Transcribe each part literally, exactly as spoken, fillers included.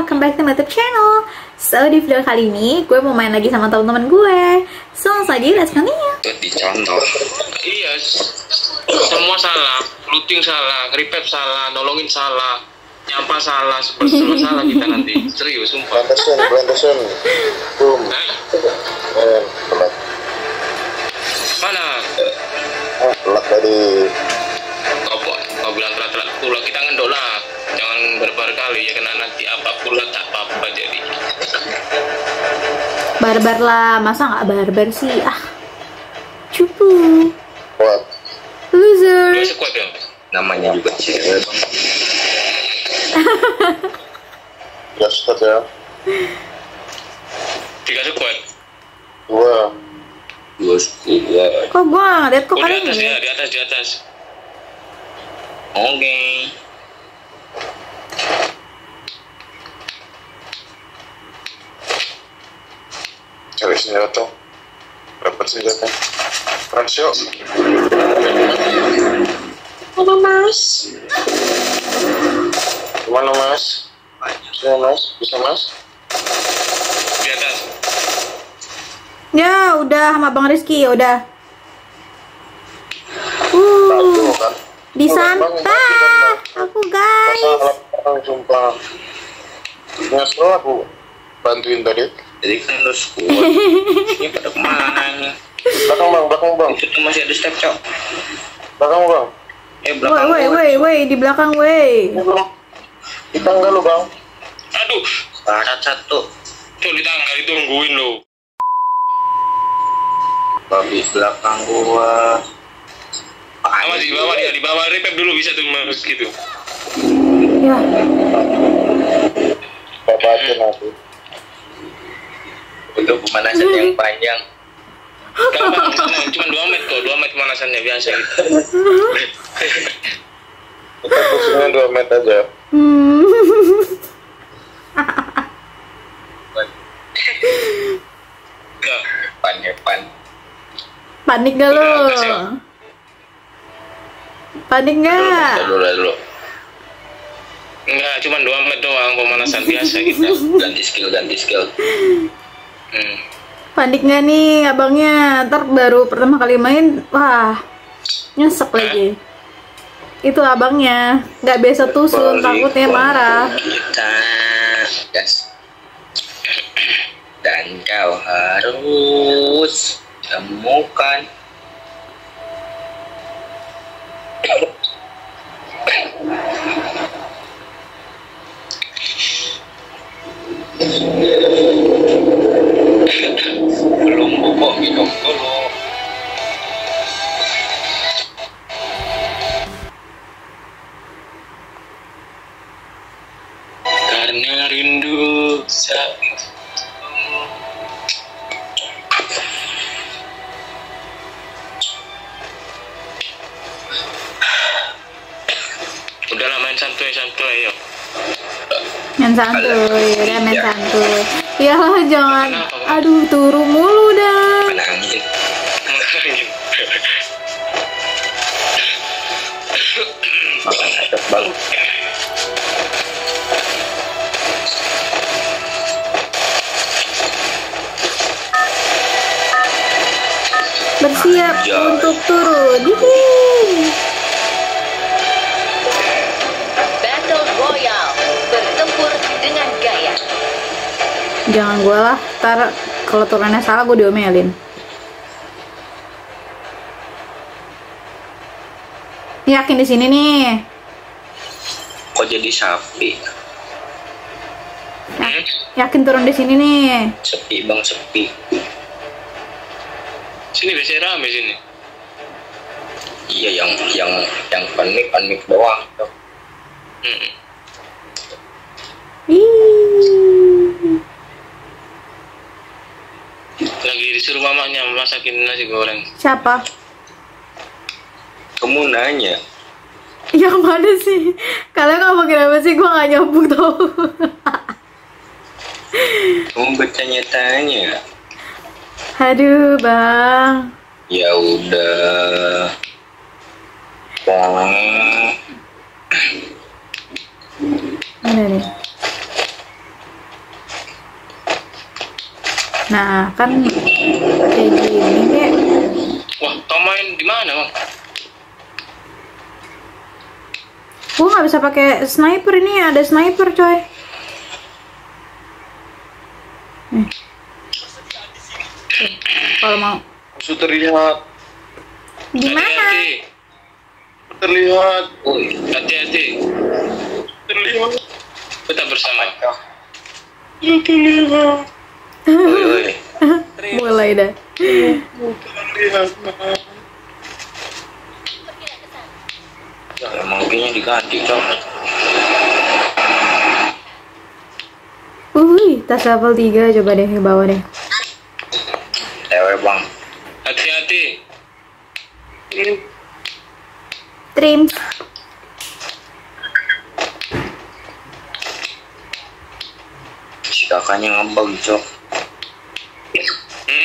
welcome back to my YouTube channel. So di video kali ini gue mau main lagi sama teman-teman gue. So langsung aja, let's continue. Dicontoh. Iya, semua salah, looting salah, repair salah, nolongin salah, nyampah salah, semua salah kita nanti. Serius, sumpah. Plantation, plantation, boom. Hah? Eh, pelat. Mana? Ah, pelat tadi. Kau kau bilang telat-telat pula, kita ngendok lah. Jangan barbar kali ya, kena nanti apa pula tak apa-apa jadi. Barbar lah, masa nggak barbar sih? Ah, cupu. What? Loser. Dua squad ya? Namanya juga cewek. Ya squad ya. Tiga squad. Dua. Dua squad. Kok gue nggak lihat kok Oh, di kalian atas ya, nggak? di atas, di atas. Oke. Cari senjata. Dapat senjata. Rasio. Halo mas. Gimana mas? Bisa mas? Bisa mas? Di atas. Ya udah sama Bang Rizky, ya udah. Satu Uh, kan? disantap aku guys. Masalah orang sumpah. Nyesel aku bantuin tadi. Jadi kan lu squad. Ini pada kemana ini? Belakang bang, belakang bang, Itu tuh masih ada step, Cok. belakang bang. Eh, Woi belakang. woi gua. woi woi di belakang woi. Ini bang. Di tangga lu bang. Aduh, barat satu. Tuh di tangga ditungguin lo. Babi belakang gua. Awas di bawah dia, di bawah repep dulu bisa tuh mas gitu. Ya, Baca nanti. Untuk pemanasan yang panjang. Gampang, gampang. Cuma dua menit kok, dua menit pemanasannya biasa gitu. Kita pusingnya dua meter aja. hmm. Ya, pan ya pan. Panik gak lo? Udah, kasih, Om. Panik gak? Dulu dulu. Enggak, cuma dua menit doang pemanasan biasa gitu. Ganti skill, ganti skill. Hmm. Panik gak nih abangnya? Ntar baru pertama kali main, wah nyesek lagi. Itu abangnya nggak biasa tusun, takutnya marah. Kita gas. Dan kau harus temukan belum bobok minum dulu. Karena rindu saat udahlah main santuy-santuy yuk. Main santuy, udah main santuy. Ya jangan, aduh turu mulu dah. Kena angin. Angin. Makan aduk bang. Bersiap Anjay. untuk turun. Hihi. Battle Royale. Bertempur dengan gaya. Jangan gue lah, ntar kalau turunnya salah gue diomelin. Yakin di sini nih? Kok jadi sapi? Ya- yakin turun di sini nih? Sepi bang, sepi. Sini biasanya rame sini. Iya, yang yang yang panik panik doang. Hmm. Ih. Lagi disuruh mamanya masakin nasi goreng. Siapa? Kamu nanya. Yang mana sih? Kalian ngomongin apa sih? Gue gak nyambung tau. Kamu bertanya-tanya. Aduh bang. Ya udah. Bang. Mana nih? Nah, kan kayak gini kayak. Wah, kau main di mana, Bang? Gua nggak bisa pakai sniper, ini ada sniper coy. Nih. Tuh, kalau mau. Musuh terlihat. Di mana? Hati-hati. Terlihat. Woi, hati-hati. Terlihat. Tetap bersama. Terlihat. Woi, woi. Mulai dah. Terlihat. Ya, emang kayaknya diganti, Cok. Wih, tas level tiga coba deh ke bawah deh. Tewe, Bang. Hati-hati. Trim. Si kakaknya ngebug, Cok. Hmm?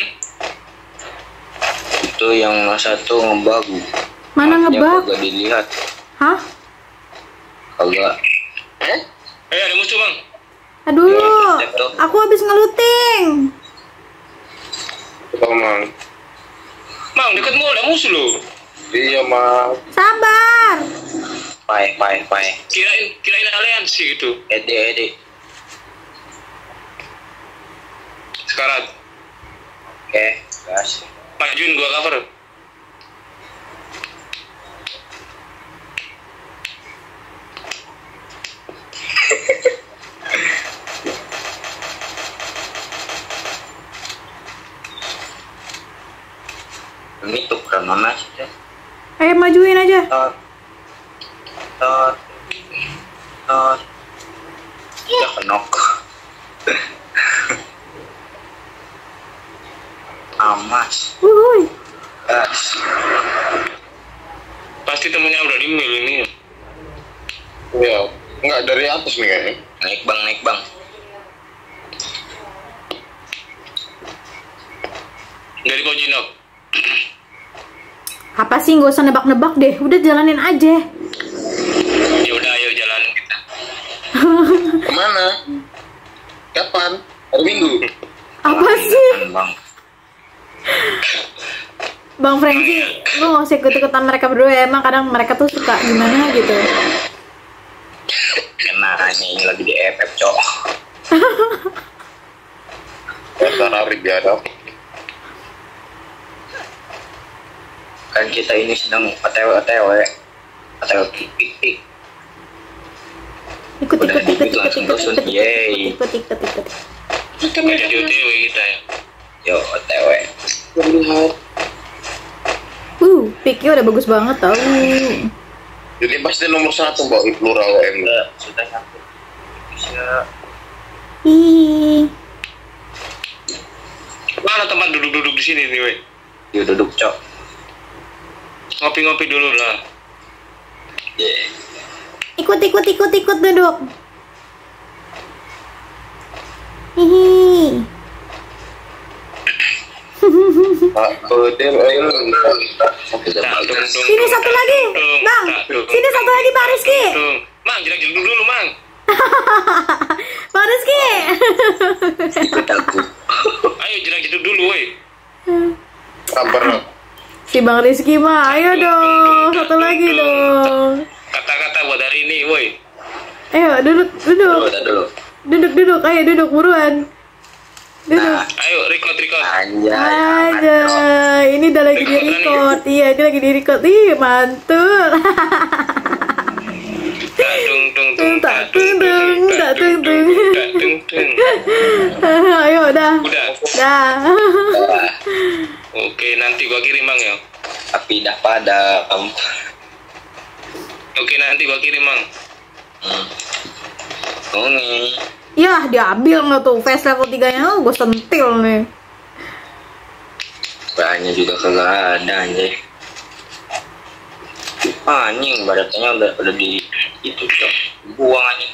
Itu yang satu ngebug. Mana ngebug? Kagak dilihat. Hah? Kagak. Eh? Eh, ada musuh, Bang. Aduh, Ya, jatuh. aku habis ngeluting. Mang. Mang, dekatmu ada musuh loh. Iya, Mang. Sabar. Pai, pai, pai. Kirain, kirain aliansi gitu. Ede, ede. Sekarat. Oke, gas. Majuin gua cover. Ini tuh mana sih? Ayo majuin aja. Tot, tot, tot. Ya kenok. Amas. Wuih. Gas. Pasti temennya udah di mil ini. Iya. Enggak dari atas nih kayaknya. Naik bang, naik bang. Dari Kojinok. Apa sih, nggak usah nebak-nebak deh. Udah jalanin aja. Ya udah, ayo jalanin kita. Kemana? Kapan? Hari Minggu. Apa sih? Bang. Bang Franky, lu nggak usah ikut-ikutan mereka berdua ya. Emang kadang mereka tuh suka gimana gitu. Karena ini lagi di F F, Cok. Tarik dia ada. Kan kita ini sedang O T W O T W. O T W pik pik pik. Ikut Udah ikut ikut dikit ikut langsung ikut dusun. ikut Yeay. ikut ikut ikut. Nggak jadi O T W kita ya. Yo, O T W. Terlihat. Uh, piknya udah bagus banget tau. Jadi pasti nomor satu, Mbak. Plural O M. Sudah nyampe. Bisa. Ih, Mana tempat duduk-duduk di sini nih, weh? Yuk duduk, Cok. Ngopi-ngopi dulu lah. Yeah. ikut ikut ikut ikut duduk. Hihi. Pak, betul. Ayo. Sini satu lagi, Bang. Sini satu lagi, Pak Rizky. Mang, jerak-jerak dulu, Mang. Pak Rizky. Ikut aku. Ayo jerak-jerak dulu, weh. Sabar. Si Bang Rizky mah, ayo dong, satu lagi dong. Kata-kata buat hari ini, woi. Ayo duduk, duduk, Dulu, dulu. duduk, duduk, ayo duduk buruan. Duduk. Nah, ayo record, record. Aja, ini udah lagi di record, iya, ini lagi di record, ih mantul. Tung tung tung Tak tung tung, tak tung tung. tung tung. Ayo, dah, Udah. dah. Oke, nanti gua kirim, Mang ya. Tapi dah padam. Oke, nanti gua kirim, Mang. Hmm. Oke. Yah, diambil nggak tuh face level tiga nya, oh, gue sentil nih. Banyak juga kagak ada anjir. Anjing, badatnya udah udah di itu, Cok. Buang anjing.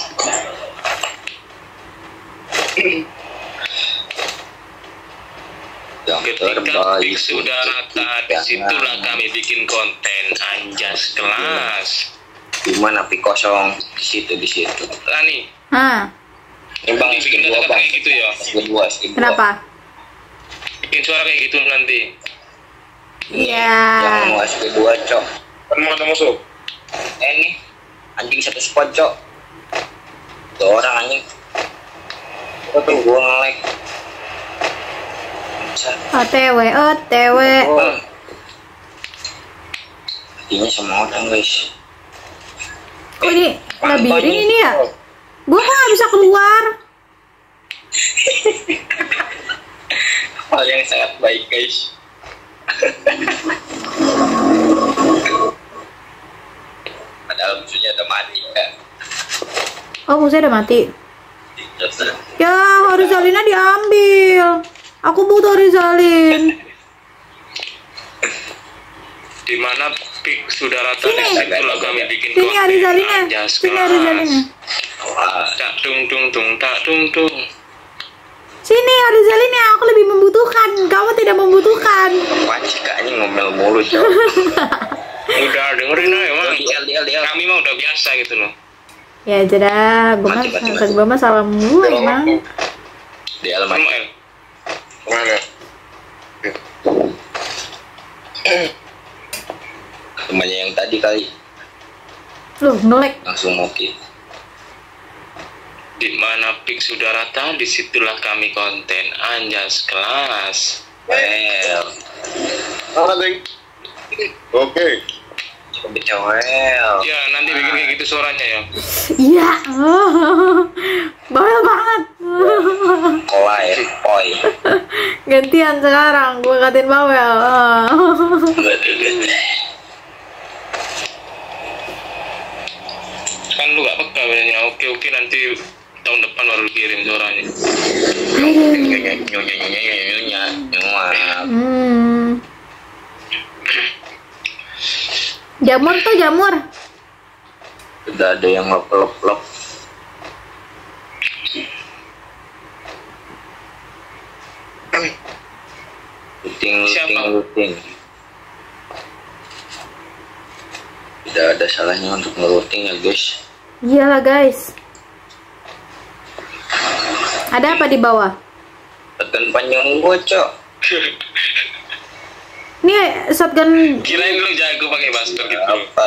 Yang terbaik sudah rata, disitulah kami bikin konten anjas kelas. Gimana pi kosong di situ di situ. Rani, Hah, ini bang bikin dua bang gitu ya. Kedua, kedua. kenapa? bikin suara kayak gitu nanti. Iya. Yang mau S P dua, Cok. Kan mau ada musuh. Eh nih, anjing satu spot, Cok. Dua orang anjing. Tuh gua nge-lag. O T W, O T W. Oh. Artinya sama orang, guys. Kok ini labirin ini ya? Gua kok nggak bisa keluar? Hal yang sangat baik, guys. Padahal musuhnya udah mati kan. Oh, musuhnya udah mati. Ya, Horizalina diambil. Aku butuh Horizalin. Di mana pik sudah rata Sini. di situlah kami bikin Sini konten Horizalina. anjas Sini kelas. Horizalina. Wah, Tak tung tung tung tak tung tung. Sini Horizalina, aku lebih membutuhkan. Kamu tidak membutuhkan. apaan sih Kak? Ini ngomel mulu, Cok. Udah dengerin aja emang. Dial, dial, dial. Kami mah udah biasa gitu loh. Ya jeda, gue mah Mati, mati, kata mati. gue mah salah mulu emang. Di alamat Kamu El. Kemana? temannya yang tadi kali Loh, ngelek. langsung oke. Di mana pik sudah rata, disitulah kami konten anjas kelas. Well, Mana, Ding? Oke. coba cowel. Ya nanti bikin kayak gitu suaranya ya. Iya. Bawel banget. Kolai, oi. Gantian sekarang, gue katain bawel. Kan lu gak peka bedanya. Oke oke nanti tahun depan baru kirim suaranya. Nyonya, nyonya, nyonya, nyonya, nyonya. Hmm. Jamur tuh jamur. Udah ada yang lop, lop, lop. Looting, looting, Siapa? looting. Tidak ada salahnya untuk nge-looting ya, guys. Iyalah guys. Ada apa di bawah? Tekan panjang gua, Cok. Ini shotgun. Kirain lu jago pakai masker gitu. Apa?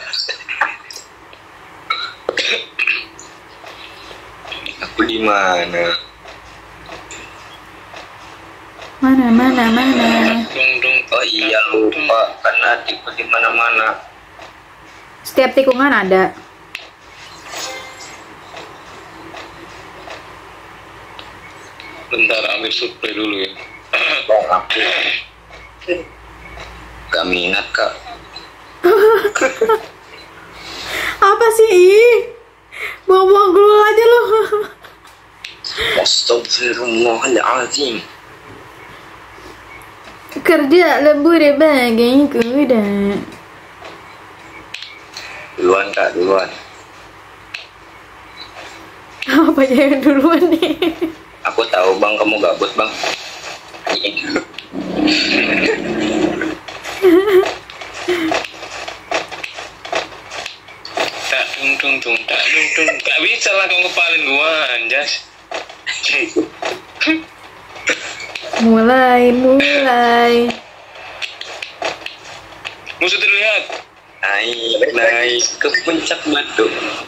Aku di mana? Mana mana mana. Dung dung. Oh iya lupa, kan adikku di mana-mana. Setiap tikungan ada. Bentar ambil supply dulu ya. Bang aku gak minat, Kak. Apa sih? Ih, buang-buang dulu aja lo. Astagfirullahaladzim. Kerja lembur bagai kuda. Duluan, Kak, duluan. Apa yang duluan nih? Aku tahu, Bang, kamu gabut, Bang. Tak dung dung dung tak dung dung. Gak bisa lah kau ngepalin gua anjas. Mulai, mulai. Musuh terlihat. Naik, naik ke puncak batu.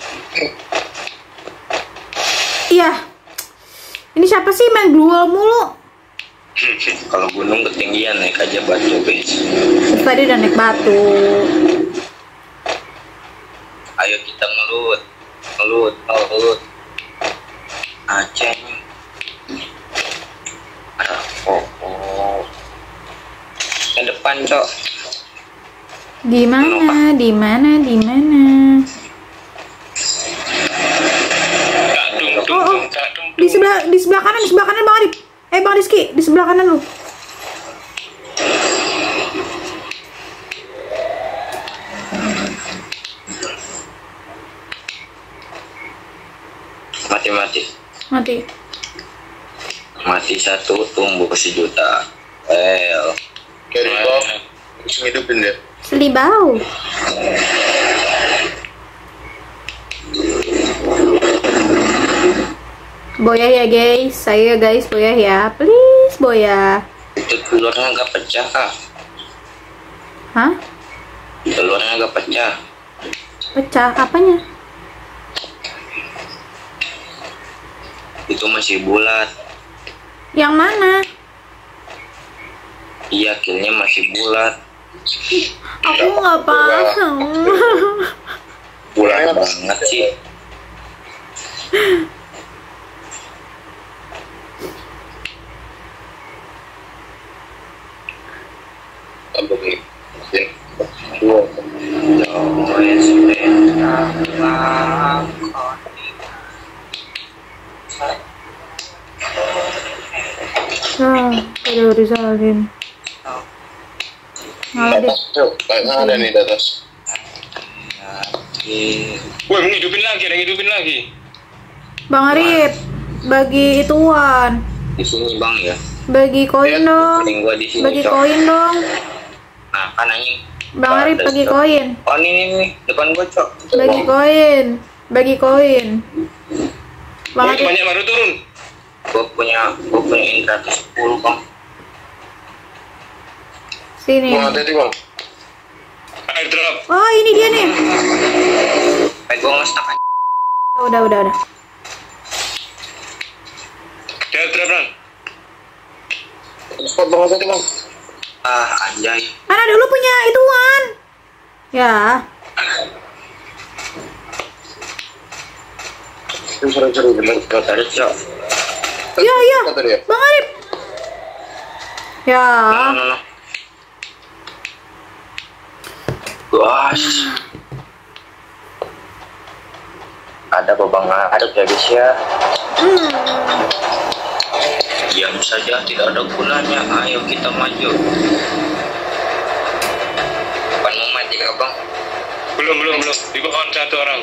Iya. Ini siapa sih main duel mulu? Kalau gunung ketinggian naik aja batu, guys. Tadi udah naik batu. Ayo kita ngelut, ngelut, ngelut. Aceh. Ah, oh, oh. Ke depan, Cok. Di mana? Di mana? Di mana? Tak dung dung Oh, oh. dung tak dung Di sebelah di sebelah kanan, di sebelah kanan Bang Adip. Eh Bang Rizky, di sebelah kanan lu. Mati, mati. Mati. Mati satu, tumbuh sejuta. Well, Kayak di bawah. Terus ngidupin dia. Selibau. Boya ya guys, saya guys boya ya, please boya. Itu telurnya agak pecah kak. Hah? Telurnya agak pecah. Pecah apanya? Itu masih bulat. Yang mana? Iya, akhirnya masih bulat. Aku nggak paham. Bulan Banget sih. Tambah nih. Dua. Ah, udah disalin. Ngalah deh. Yuk, kayaknya ada nih di atas. Woi, menghidupin lagi, ada yang hidupin lagi. Bang Arif, bagi ituan, Di sini bang ya. bagi koin dong, Paling gua di sini. bagi Cok. koin dong. Nah kan anjing. Bang Arif Ada, bagi Cok. koin, Oh ini nih, nih depan gua cok. bagi koin, bagi koin. Bang Woi, Arif, banyak baru turun. Gua punya, gua punya indra sepuluh bang. sini. Bang, hati-hati bang. Airdrop. Oh ini dia nih. Eh gua nge-stuck aja. Udah udah udah. Di airdrop Ran. Spot bang, hati-hati bang. Ah anjay. Mana dulu punya ituan. Ya. Seru-seru bener. Gua tarik cok. Iya iya. Kata dia. Bang Arif. Ya. No no no. Gosh. Ada babang ngaduk ya guys ya. Hmm. Diam saja tidak ada gunanya. Ayo kita maju. Bukan mau mati kak bang. Belum, belum, belum. Di bawah satu orang.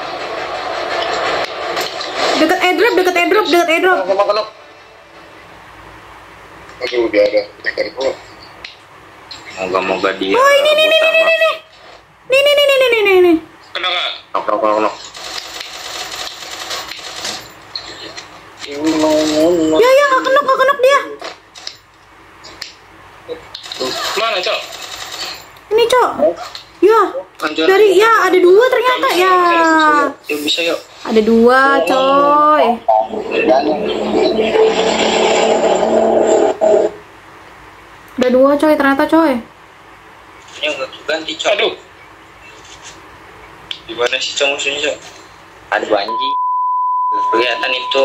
Dekat airdrop, dekat airdrop, dekat airdrop. Sama kenok. Aduh, dia ada. Tekan kok. Moga-moga dia. Oh ini nih nih nih nih nih. Nih nih nih nih nih nih nih. Kena nggak? Nok nok nok nok. Ya ya nggak kenok nggak kenok dia. Mana, Cok? Ini cok. Ya. Dari ya ada dua ternyata ya. Yuk bisa yuk. Ada dua coy. Ada dua coy ternyata coy. Ini nggak ganti cok. Aduh. Di mana sih cok musuhnya cok? Ada banji. Kelihatan itu.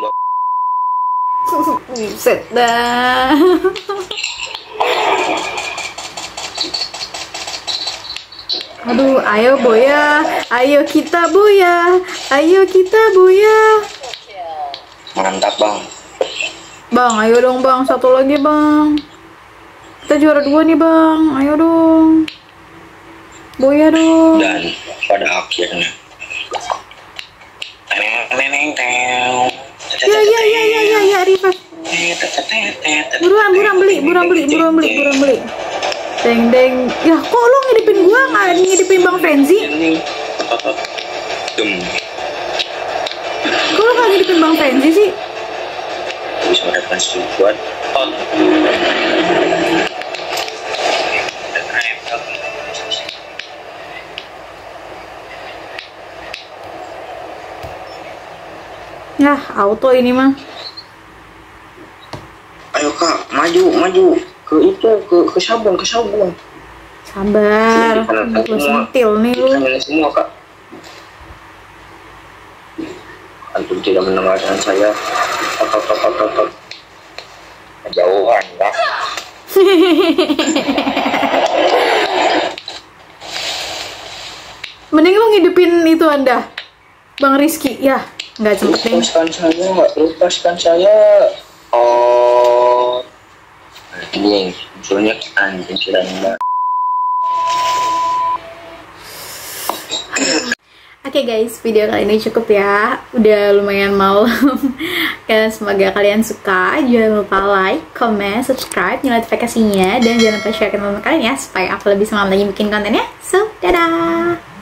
Buset dah. Aduh, ayo boya, ayo kita boya, ayo kita boya. Mantap bang. Bang, ayo dong bang, satu lagi bang. Kita juara dua nih bang, ayo dong. Boya dong. Dan pada akhirnya. Neneng teng. Ya ya ya ya ya ya Rifat. Buruan buruan beli, buruan beli, buruan beli, buruan beli. Deng deng. Ya kok lo ngidipin gua nggak ngidipin Bang Frenzy? Dum. Kok lo nggak ngidipin Bang Frenzy sih? Bisa mendapatkan support. Oh. Ya auto ini mah. Ayo kak, maju, maju ke itu, ke ke sabun, ke sabun. Sabar, Ini gue sentil nih lu. Ini semua kak. Antum tidak mendengarkan saya. Tok tok tok tok tok. Jauhan kak. Mending lu ngidupin itu Anda, Bang Rizky. Ya, nggak sempet deh. Lepaskan saya, lepaskan saya. Oh, anjing, munculnya anjing sudah mbak. Oke okay guys, video kali ini cukup ya. Udah lumayan malam. Ya, semoga kalian suka. Jangan lupa like, comment, subscribe, nyalain notifikasinya, dan jangan lupa share ke teman-teman kalian ya, supaya aku lebih semangat lagi bikin kontennya. So, dadah.